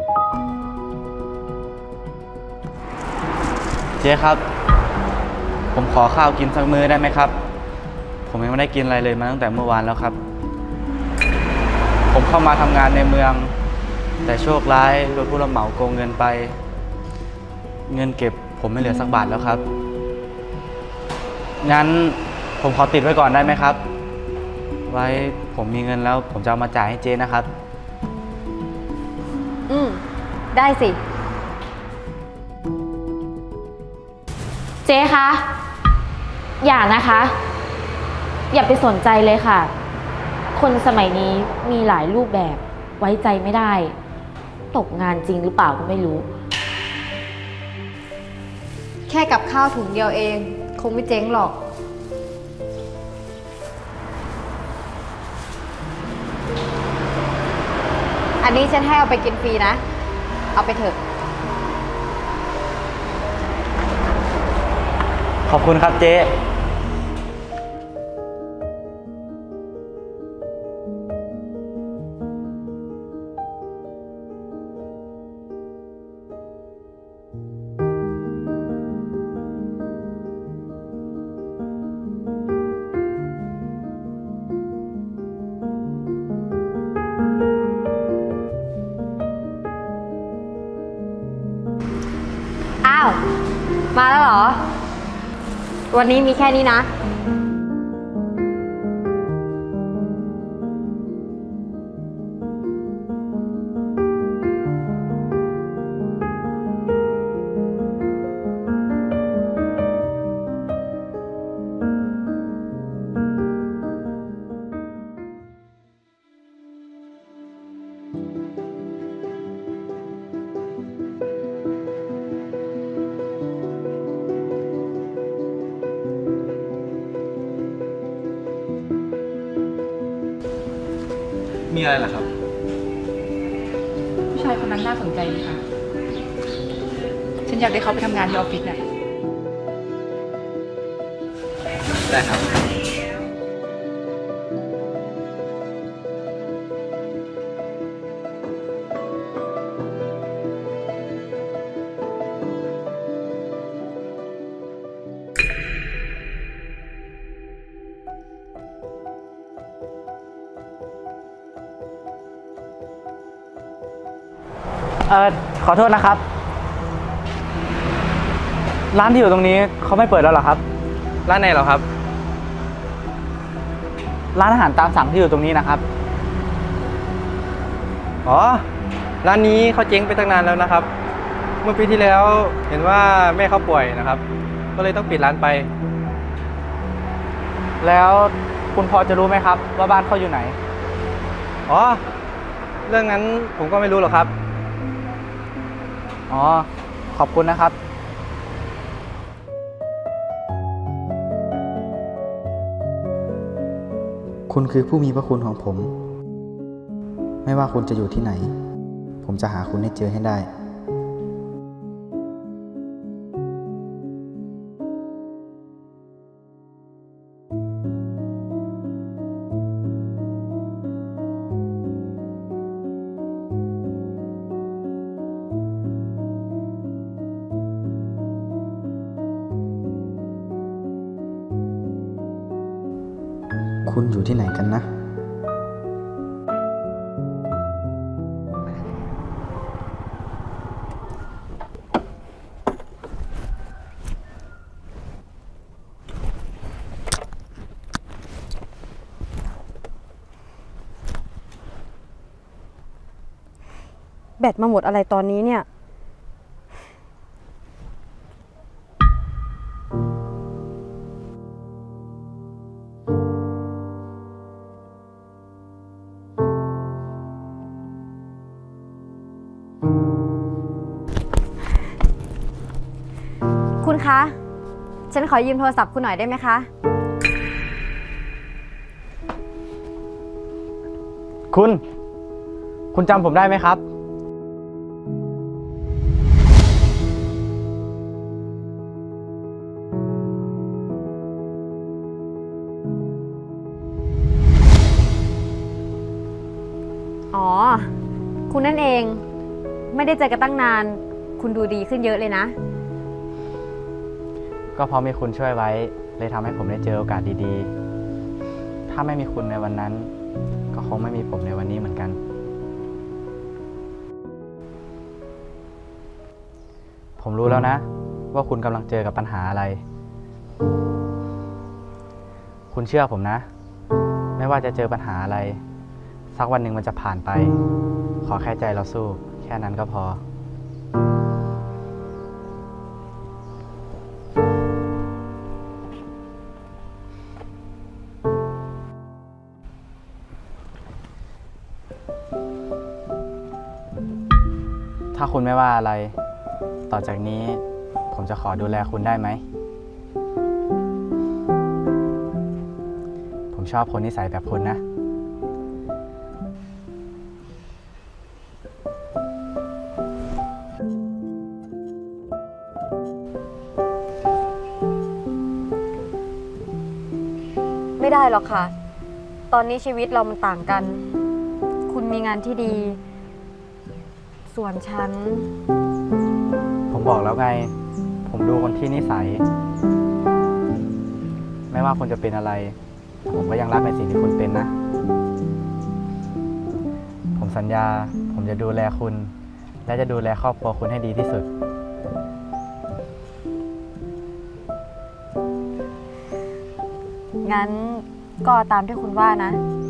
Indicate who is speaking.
Speaker 1: เจ๊ครับผมขอข้าวกินสักมื้อได้ไหมครับผมยังไม่ได้กินอะไรเลยมาตั้งแต่เมื่อวานแล้วครับผมเข้ามาทำงานในเมืองแต่โชคร้ายโดนผู้รับเหมาโกงเงินไปเงินเก็บผมไม่เหลือสักบาทแล้วครับงั้นผมขอติดไว้ก่อนได้ไหมครับไว้ผมมีเงินแล้วผมจะเอามาจ่ายให้เจ๊นะครับ
Speaker 2: ได้สิเจ๊คะอย่านะคะอย่าไปสนใจเลยค่ะคนสมัยนี้มีหลายรูปแบบไว้ใจไม่ได้ตกงานจริงหรือเปล่าก็ไม่รู้
Speaker 3: แค่กับข้าวถุงเดียวเองคงไม่เจ๊งหรอกอันนี้ฉันให้เอาไปกินฟรีนะเอาไปเถอะ
Speaker 1: ขอบคุณครับเจ๊
Speaker 3: อ้าวมาแล้วเหรอวันนี้มีแค่นี้นะ
Speaker 1: มีอะไรล่ะครับ
Speaker 4: ผู้ชายคนนั้นน่าสนใจดีค่ะฉันอยากได้เขาไปทำงานที่ออฟฟิศน่ะ
Speaker 1: ได้ครับขอโทษนะครับร้านที่อยู่ตรงนี้เขาไม่เปิดแล้วเหรอครับร้านไหนเหรอครับร้านอาหารตามสั่งที่อยู่ตรงนี้นะครับอ๋อร้านนี้เขาเจ๊งไปตั้งนานแล้วนะครับเมื่อปีที่แล้วเห็นว่าแม่เขาป่วยนะครับก็เลยต้องปิดร้านไปแล้วคุณพอจะรู้ไหมครับว่าบ้านเขาอยู่ไหนอ๋อเรื่องนั้นผมก็ไม่รู้หรอกครับอ๋อขอบคุณนะครับคุณคือผู้มีพระคุณของผมไม่ว่าคุณจะอยู่ที่ไหนผมจะหาคุณให้เจอให้ได้คุณอยู่ที่ไหนกันนะ
Speaker 3: แบตมาหมดอะไรตอนนี้เนี่ยคุณคะฉันขอยืมโทรศัพท์คุณหน่อยได้ไหมคะ
Speaker 1: คุณจำผมได้ไหมครับ
Speaker 3: อ๋อคุณนั่นเองไม่ได้เจอกันตั้งนาน คุณดูดีขึ้นเยอะเลยนะ
Speaker 1: ก็เพราะมีคุณช่วยไว้เลยทำให้ผมได้เจอโอกาสดีๆ ถ้าไม่มีคุณในวันนั้น ก็คงไม่มีผมในวันนี้เหมือนกัน ผมรู้แล้วนะ ว่าคุณกำลังเจอกับปัญหาอะไร คุณเชื่อผมนะ ไม่ว่าจะเจอปัญหาอะไร สักวันหนึ่งมันจะผ่านไป ขอแค่ใจเราสู้ แค่นั้นก็พอ ถ้าคุณไม่ว่าอะไร ต่อจากนี้ผมจะขอดูแลคุณได้ไหม ผมชอบคนนิสัยแบบคุณนะ
Speaker 3: ไม่ได้หรอกค่ะ ตอนนี้ชีวิตเรามันต่างกัน คุณมีงานที่ดี ส่วนฉัน
Speaker 1: ผมบอกแล้วไง ผมดูคนที่นิสัย ไม่ว่าคุณจะเป็นอะไร ผมก็ยังรักในสิ่งที่คุณเป็นนะ ผมสัญญา ผมจะดูแลคุณ และจะดูแลครอบครัวคุณให้ดีที่สุด
Speaker 3: งั้นก็ตามที่คุณว่านะ